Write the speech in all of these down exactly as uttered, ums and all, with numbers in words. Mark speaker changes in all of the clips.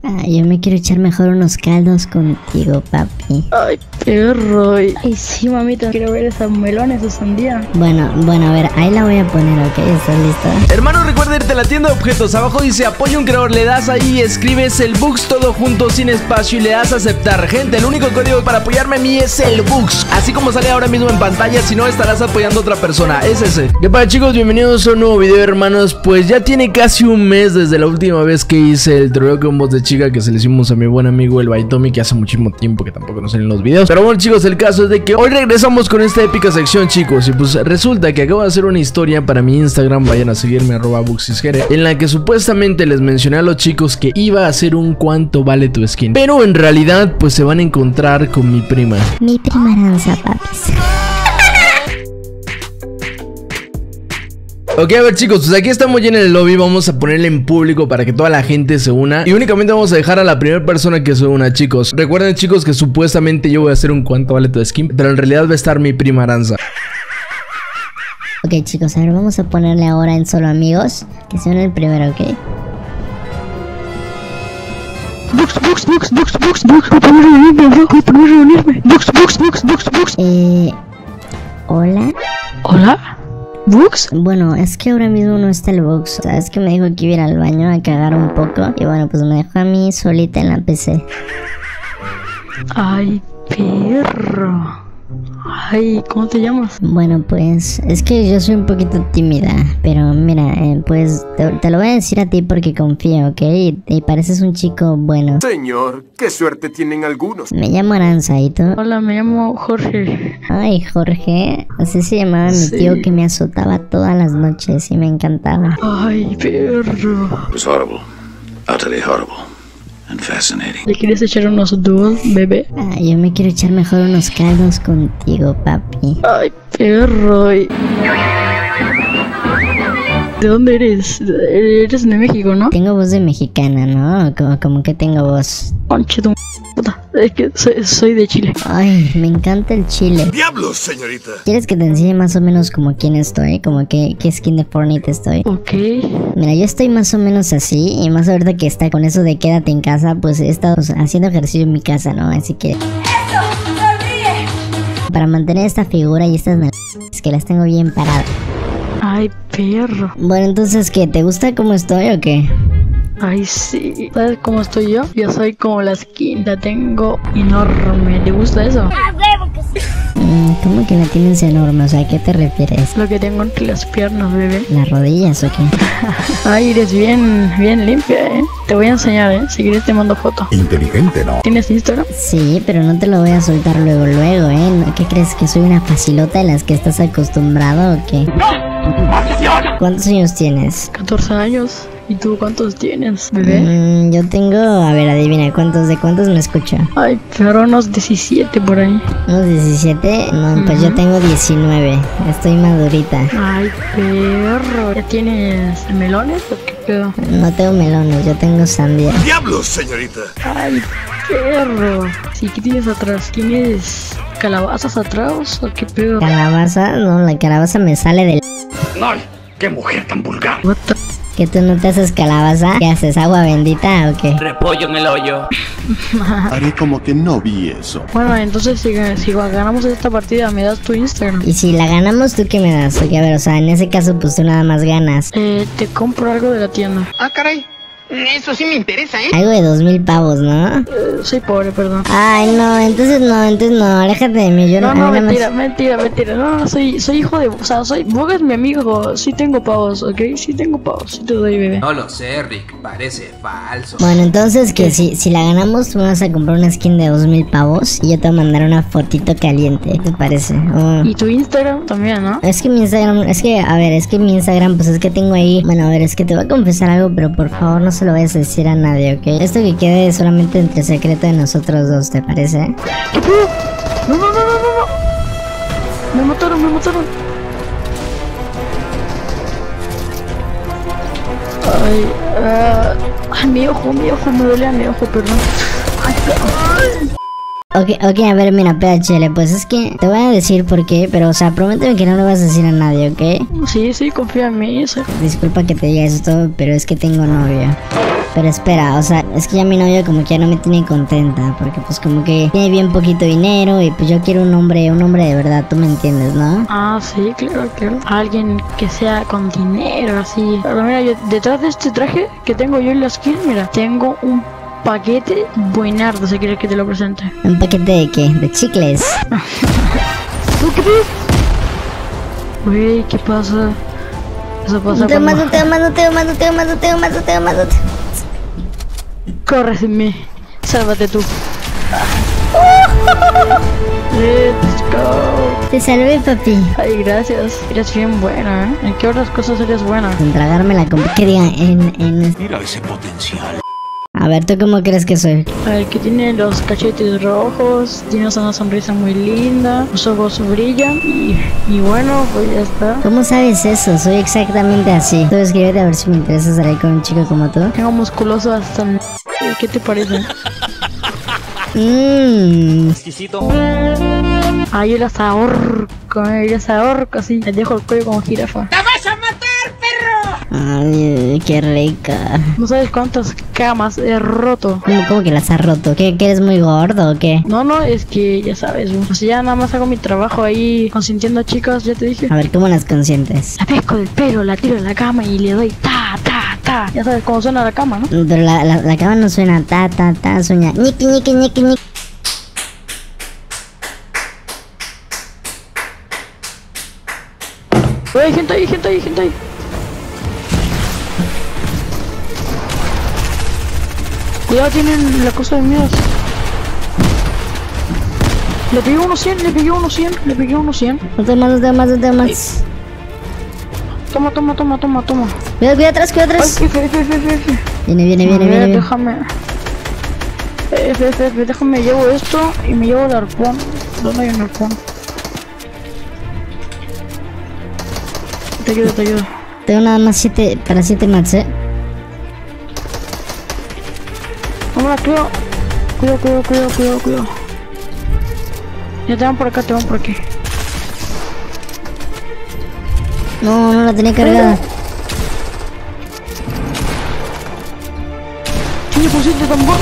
Speaker 1: Ah, yo me quiero echar mejor unos caldos contigo, papi.
Speaker 2: Ay, perro. Ay, sí, mamita, quiero ver esas melones, esa sandía.
Speaker 1: Bueno, bueno, a ver, ahí la voy a poner, ¿ok? ¿Estás listo?
Speaker 3: Hermano, recuerda irte a la tienda de objetos. Abajo dice apoya un creador. Le das ahí, escribes el Bux todo junto, sin espacio, y le das a aceptar. Gente, el único código para apoyarme a mí es el Bux. Así como sale ahora mismo en pantalla. Si no, estarás apoyando a otra persona. Es ese. ¿Qué pasa, chicos? Bienvenidos a un nuevo video, hermanos. Pues ya tiene casi un mes desde la última vez que hice el troleo con voz de chica que se le hicimos a mi buen amigo el Baitomi, que hace muchísimo tiempo que tampoco nos salen los videos. Pero bueno, chicos, el caso es de que hoy regresamos con esta épica sección, chicos. Y pues resulta que acabo de hacer una historia para mi Instagram. Vayan a seguirme, arroba buxisjere, en la que supuestamente les mencioné a los chicos que iba a hacer un cuánto vale tu skin. Pero en realidad pues se van a encontrar con mi prima.
Speaker 1: Mi prima Aranza, papis.
Speaker 3: Ok, a ver, chicos, pues aquí estamos ya en el lobby. Vamos a ponerle en público para que toda la gente se una. Y únicamente vamos a dejar a la primera persona que se una, chicos. Recuerden, chicos, que supuestamente yo voy a hacer un cuánto vale tu skin, pero en realidad va a estar mi prima Aranza.
Speaker 1: Ok, chicos, a ver, vamos a ponerle ahora en solo amigos. Que sea el primero, ¿ok?
Speaker 2: Bux, bux, bux, bux, bux, bux, voy a reunirme, voy a reunirme. Bux, bux, bux, bux, bux.
Speaker 1: Eh... ¿Hola?
Speaker 2: ¿Hola? ¿Bux?
Speaker 1: Bueno, es que ahora mismo no está el Bux. O sea, es que me dijo que iba a ir al baño a cagar un poco. Y bueno, pues me dejó a mí solita en la P C.
Speaker 2: Ay, perro. Ay, ¿cómo te llamas?
Speaker 1: Bueno, pues es que yo soy un poquito tímida. Pero mira, eh, pues te, te lo voy a decir a ti porque confío, ¿ok? Y, y pareces un chico bueno.
Speaker 4: Señor, qué suerte tienen algunos.
Speaker 1: Me llamo Aranza, ¿y tú?
Speaker 2: Hola, me llamo Jorge.
Speaker 1: Ay, Jorge. Así se llamaba mi
Speaker 2: Sí.
Speaker 1: tío, que me azotaba todas las noches y me encantaba.
Speaker 2: Ay, perro.
Speaker 5: It was horrible. Utterly horrible. And fascinating.
Speaker 2: ¿Le quieres echar unos dúos, bebé?
Speaker 1: Ah, yo me quiero echar mejor unos caldos contigo, papi.
Speaker 2: Ay, perro. Ay. ¿De dónde eres? Eres de México, ¿no?
Speaker 1: Tengo voz de mexicana, ¿no? Como, como que tengo voz.
Speaker 2: Conche tu puta. Es que soy, soy de Chile.
Speaker 1: Ay, me encanta el chile.
Speaker 4: ¡Diablos, señorita!
Speaker 1: ¿Quieres que te enseñe más o menos como quién estoy? Como que qué skin de Fortnite estoy.
Speaker 2: Ok.
Speaker 1: Mira, yo estoy más o menos así. Y más ahorita que está con eso de quédate en casa, pues he estado pues, haciendo ejercicio en mi casa, ¿no? Así que... para mantener esta figura y estas nalgas que las tengo bien paradas.
Speaker 2: Ay, perro.
Speaker 1: Bueno, entonces, ¿qué? ¿Te gusta cómo estoy o qué?
Speaker 2: Ay, sí. ¿Sabes cómo estoy yo? Yo soy como la skin. La tengo enorme. ¿Te gusta eso?
Speaker 1: Mm, ¿Cómo que la tienes enorme? O sea, ¿a qué te refieres?
Speaker 2: Lo que tengo entre las piernas, bebé.
Speaker 1: ¿Las rodillas o qué?
Speaker 2: Ay, eres bien, bien limpia, ¿eh? Te voy a enseñar, ¿eh? Si quieres te mando foto.
Speaker 4: Inteligente, ¿no?
Speaker 2: ¿Tienes Instagram?
Speaker 1: Sí, pero no te lo voy a soltar luego, luego, ¿eh? ¿No? ¿Qué crees? ¿Que soy una facilota de las que estás acostumbrado o qué? ¿Cuántos años tienes?
Speaker 2: catorce años. ¿Y tú cuántos tienes, bebé?
Speaker 1: Mm, yo tengo... A ver, adivina, ¿cuántos de cuántos me escucho?
Speaker 2: Ay, pero unos diecisiete por ahí.
Speaker 1: ¿Unos diecisiete? No, pues yo tengo diecinueve. Estoy madurita.
Speaker 2: Ay, perro. ¿Ya tienes melones o qué pedo?
Speaker 1: No tengo melones, yo tengo sandía.
Speaker 4: ¡Diablos, señorita!
Speaker 2: Ay, perro. Sí, ¿qué tienes atrás? ¿Tienes calabazas atrás o qué pedo?
Speaker 1: ¿Calabaza? No, la calabaza me sale del...
Speaker 5: ¡No! ¡Qué mujer tan vulgar!
Speaker 2: What the...
Speaker 1: ¿Que tú no te haces calabaza? ¿Qué haces? ¿Agua bendita o qué?
Speaker 5: Repollo en el hoyo.
Speaker 4: Haré como que no vi eso.
Speaker 2: Bueno, entonces si, si ganamos esta partida, ¿me das tu Instagram?
Speaker 1: Y si la ganamos, ¿tú qué me das? Porque a ver, o sea, en ese caso, pues tú nada más ganas.
Speaker 2: Eh, te compro algo de la tienda.
Speaker 6: Ah, caray. Eso sí me interesa, ¿eh?
Speaker 1: Algo de dos mil pavos, ¿no?
Speaker 2: Eh, soy pobre, perdón.
Speaker 1: Ay, no, entonces no, entonces no, aléjate de mí, yo no...
Speaker 2: No, no,
Speaker 1: a mí nada
Speaker 2: mentira,
Speaker 1: más-
Speaker 2: mentira, mentira. No, no, soy, soy hijo de... O sea, soy... Boga es mi amigo. Sí tengo pavos, ¿ok? Sí tengo pavos. Sí te doy, bebé.
Speaker 6: No lo sé, Rick. Parece falso.
Speaker 1: Bueno, entonces que si, si la ganamos, tú me vas a comprar una skin de dos mil pavos y yo te voy a mandar una fotito caliente, ¿qué te parece? Oh.
Speaker 2: Y tu Instagram también, ¿no?
Speaker 1: Es que mi Instagram, es que, a ver, es que mi Instagram, pues es que tengo ahí... Bueno, a ver, es que te voy a confesar algo, pero por favor no se lo vayas a decir a nadie, ¿ok? Esto que quede solamente entre secreto de nosotros dos, ¿te parece?
Speaker 2: ¿Qué pedo? No, no, no, no, no, no. Me mataron, me mataron. Ay, ah, ay, mi ojo, mi ojo, me duele mi ojo, perdón. Ay, ay.
Speaker 1: Ok, ok, a ver, mira, P H L, pues es que te voy a decir por qué, pero, o sea, prométeme que no lo vas a decir a nadie, ¿ok?
Speaker 2: Sí, sí, confía en mí. Eso.
Speaker 1: Disculpa que te diga esto, pero es que tengo novia. Pero espera, o sea, es que ya mi novio como que ya no me tiene contenta, porque pues como que tiene bien poquito dinero y pues yo quiero un hombre, un hombre de verdad, tú me entiendes, ¿no?
Speaker 2: Ah, sí, claro, claro. Alguien que sea con dinero, así. Pero mira, yo detrás de este traje que tengo yo en la skin, mira, tengo un paquete buenardo, si quieres que te lo presente.
Speaker 1: ¿Un paquete de qué? ¿De chicles?
Speaker 2: Güey, ¿qué pasa? Eso pasa
Speaker 1: No te
Speaker 2: cuando...
Speaker 1: mato, te mato, te mato, te mato, te mato, te mato.
Speaker 2: Corre sin mí. Sálvate tú. Let's go.
Speaker 1: Te salvé, papi.
Speaker 2: Ay, gracias. Eres bien buena, ¿eh? ¿En qué otras cosas eres buena?
Speaker 1: En tragarme la comp... Que diga, en, en...
Speaker 5: Mira ese potencial.
Speaker 1: A ver, ¿tú cómo crees que soy?
Speaker 2: A ver, que tiene los cachetes rojos, tienes una sonrisa muy linda, los ojos brillan y, y bueno, pues ya está.
Speaker 1: ¿Cómo sabes eso? Soy exactamente así. Tú escríbete a ver si me interesa estar ahí con un chico como tú.
Speaker 2: Tengo musculoso hasta el... ¿Qué te parece?
Speaker 1: Mmm.
Speaker 5: Exquisito.
Speaker 2: Ah, yo las ahorco, eh, yo las ahorco así, les dejo el cuello como jirafa.
Speaker 1: Ay, qué rica.
Speaker 2: No sabes cuántas camas he roto.
Speaker 1: ¿Cómo, cómo que las has roto? ¿Qué, que eres muy gordo o qué?
Speaker 2: No, no, es que ya sabes, pues ya nada más hago mi trabajo ahí consintiendo a chicas, ya te dije.
Speaker 1: A ver, ¿cómo las consientes?
Speaker 2: La pesco del pelo, la tiro en la cama y le doy ta, ta, ta. Ya sabes cómo suena la cama, ¿no?
Speaker 1: Pero la, la, la cama no suena ta, ta, ta, suena ñiqui, ñiqui, ñiqui, ñiqui.
Speaker 2: Oye, hay gente ahí, gente ahí, gente ahí. Cuidado, tienen la cosa de miedo. Le pegué uno cien, le pegué uno cien, le pegué uno cien.
Speaker 1: No te más, no te más, no te más.
Speaker 2: Toma, toma, toma, toma, toma.
Speaker 1: Cuidado, cuidado atrás, cuidado
Speaker 2: Ay,
Speaker 1: atrás.
Speaker 2: F, F, F, F, F.
Speaker 1: Viene, viene, viene,
Speaker 2: A ver,
Speaker 1: viene, viene.
Speaker 2: déjame. F, F, F, déjame, llevo esto y me llevo el arpón. ¿Dónde hay un arpón? Te ayudo, te ayudo.
Speaker 1: Tengo nada más siete, para siete mats, eh.
Speaker 2: Vámonos, cuidado. Cuidado, cuidado, cuidado, cuidado, cuidado. Ya te van por acá, te van por aquí.
Speaker 1: No, no la tenía cargada.
Speaker 2: ¿Qué pusiste tambor?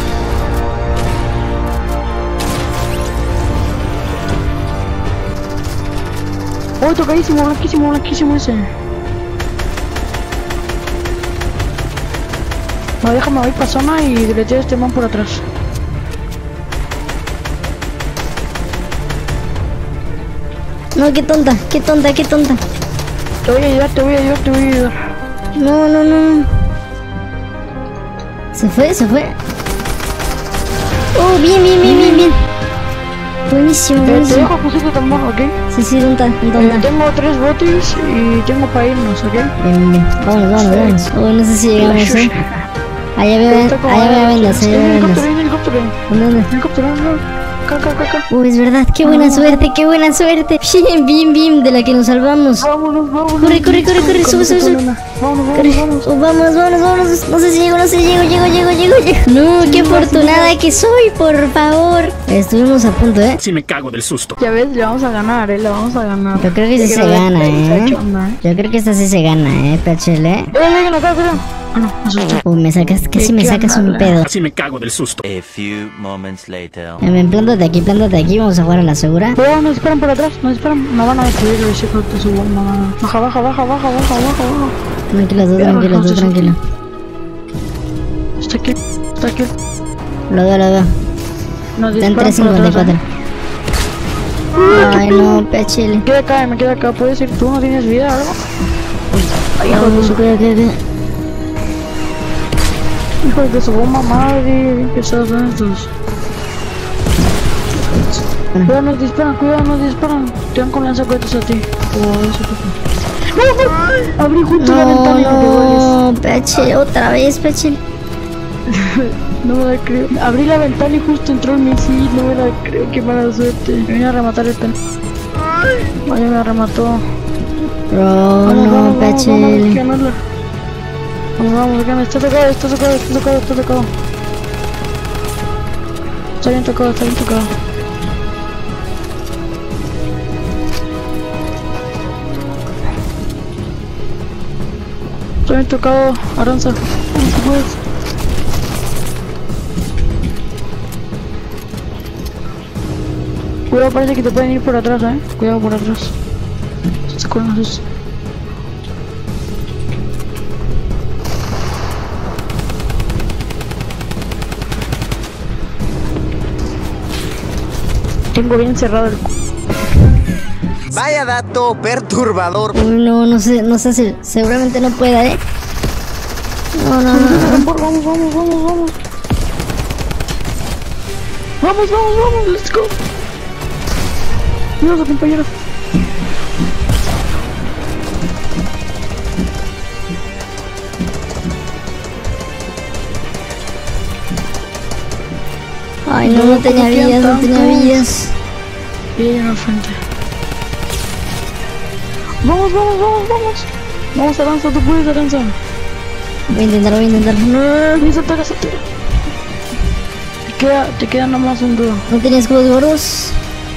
Speaker 2: Oh, tocadísimo, blanquísimo, blanquísimo ese. No, déjame voy para zona y deleteo a este man por atrás.
Speaker 1: No, qué tonta, qué tonta, qué tonta.
Speaker 2: Te voy a ayudar, te voy a ayudar, te voy a ayudar.
Speaker 1: No, no, no. Se fue, se fue. Oh, bien, bien, bien, bien, bien. Buenísimo,
Speaker 2: Eh, te
Speaker 1: buenísimo.
Speaker 2: dejo pusiste tambor, ¿ok?
Speaker 1: Sí, sí, tonta,
Speaker 2: Eh,
Speaker 1: tonta.
Speaker 2: tengo tres botis y tengo para irnos, ¿ok?
Speaker 1: Bien, bien, bien. Vámonos, vámonos, vámonos. Oh, no sé si llegamos, eh. Allá veo, allá veo vendas, allá veo vendas.
Speaker 2: Helicóptero, helicóptero.
Speaker 1: ¿Dónde, dónde?
Speaker 2: Helicóptero, no. Acá, acá, acá, acá.
Speaker 1: Uy, es verdad, qué buena suerte, qué buena suerte. Bien, bien, bien, de la que nos salvamos.
Speaker 2: Vámonos, vámonos.
Speaker 1: Corre, corre, corre, corre, sube, sube, sube.
Speaker 2: Vámonos,
Speaker 1: Corre.
Speaker 2: vámonos, vámonos.
Speaker 1: Oh, vámonos, vámonos, vámonos. No sé si llego, no sé si llego, llego, llego, llego, llego. No, qué afortunada que soy, por favor. Estuvimos a punto, ¿eh?
Speaker 5: Si me cago del susto.
Speaker 2: Ya ves, le vamos a ganar, eh, le vamos a ganar.
Speaker 1: Yo creo que sí
Speaker 2: Ya
Speaker 1: se
Speaker 2: la-
Speaker 1: gana,
Speaker 2: la-
Speaker 1: ¿eh?
Speaker 2: la chonda, ¿eh?
Speaker 1: Yo creo que esta sí se gana, ¿eh, P H L?
Speaker 2: Eh, vengan acá, cuidado. Ah, no, me asusté.
Speaker 1: Uy, me sacas, casi me sacas un pedo.
Speaker 5: Así me cago del susto.
Speaker 7: A few moments later.
Speaker 1: Ven, plántate aquí, plántate aquí, vamos a jugar a la segura.
Speaker 2: Cuidado, nos disparan por atrás, nos disparan. No van a destruir los chicos de su bomba. Baja, baja, baja, baja, baja, baja, baja.
Speaker 1: Tranquilo, tú
Speaker 2: Ya,
Speaker 1: tranquilo, tú
Speaker 2: bajamos,
Speaker 1: tranquilo.
Speaker 2: Está aquí, está aquí.
Speaker 1: Lo veo, lo veo.
Speaker 2: Nos
Speaker 1: Está en
Speaker 2: disparan
Speaker 1: tres
Speaker 2: por
Speaker 1: cincuenta y
Speaker 2: atrás,
Speaker 1: cuatro.
Speaker 2: ¿eh?
Speaker 1: Ay, no, P H L.
Speaker 2: Me queda acá, me queda acá. ¿Puedes ir tú? ¿No tienes vida o algo? Ay, hijo de
Speaker 1: Vamos,
Speaker 2: su,
Speaker 1: cuidado, cuidado, cuidado.
Speaker 2: hijo de su bomba madre. Bien pesados son estos. Cuidado, nos disparan, cuidado, nos disparan. Te dan con lanzacohetes a ti. Oh, eso fue. ¡No, no! Abrí justo la ventana y me pegó
Speaker 1: No, P H L, otra vez, P H L.
Speaker 2: el... No me la creo. Abrí la ventana y justo entró el misil. No me la creo, qué mala suerte. Me vine a rematar el pen. Vaya, me remató.
Speaker 1: Bro,
Speaker 2: Vamos,
Speaker 1: no,
Speaker 2: vamos,
Speaker 1: P
Speaker 2: vamos,
Speaker 1: H
Speaker 2: vamos, hay que
Speaker 1: L.
Speaker 2: ganarla. Vamos, vamos, gana. Está tocado, está tocado, está tocado, está tocado. Está bien tocado, está bien tocado. Está bien tocado, Aranza. Vamos, pues. Cuidado, parece que te pueden ir por atrás, eh. Cuidado por atrás. Se cuelgan sus... Tengo bien cerrado el...
Speaker 8: Vaya dato perturbador.
Speaker 1: Uy, no, no sé, no sé si seguramente no pueda, eh. No, no, no, no.
Speaker 2: Vamos, vamos, vamos, vamos. Vamos, vamos, vamos, let's go. Cuidado, compañero.
Speaker 1: Ay, no, no tenía vidas, no tenía vidas.
Speaker 2: Bien al frente. Vamos, vamos, vamos, vamos. Vamos, avanza, tú puedes avanzar.
Speaker 1: Voy a intentar, voy a intentar.
Speaker 2: No, esa tira, esa tira. Te queda, te queda nomás un duro.
Speaker 1: ¿No tenías escudos gordos?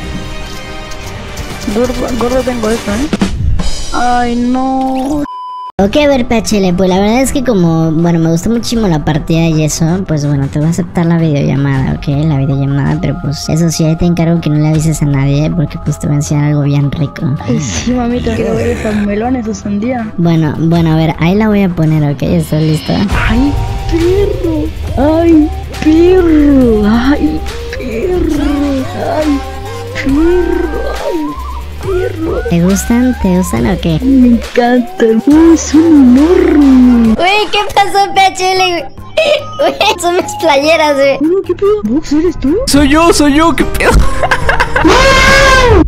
Speaker 2: Gordo, gordo tengo esto, eh. Ay, no.
Speaker 1: Ok, a ver, P H L, pues la verdad es que como, bueno, me gustó muchísimo la partida y eso, pues bueno, te voy a aceptar la videollamada, ok, la videollamada, pero pues eso sí, ahí te encargo que no le avises a nadie, porque pues te voy a enseñar algo bien rico.
Speaker 2: Ay, sí, mamita, quiero ver esas melones o sandía.
Speaker 1: Bueno, bueno, a ver, ahí la voy a poner, ok, ¿estás lista?
Speaker 2: Ay, perro, ay, perro, ay, perro, ay, perro, ay.
Speaker 1: ¿Te gustan? ¿Te gustan o qué?
Speaker 2: Me encanta. Uy, son enormes.
Speaker 1: Uy, ¿qué pasó, P H L? Uy, son mis playeras, güey.
Speaker 2: ¿Qué pedo? ¿Vos eres tú?
Speaker 3: Soy yo, soy yo, ¿qué pedo?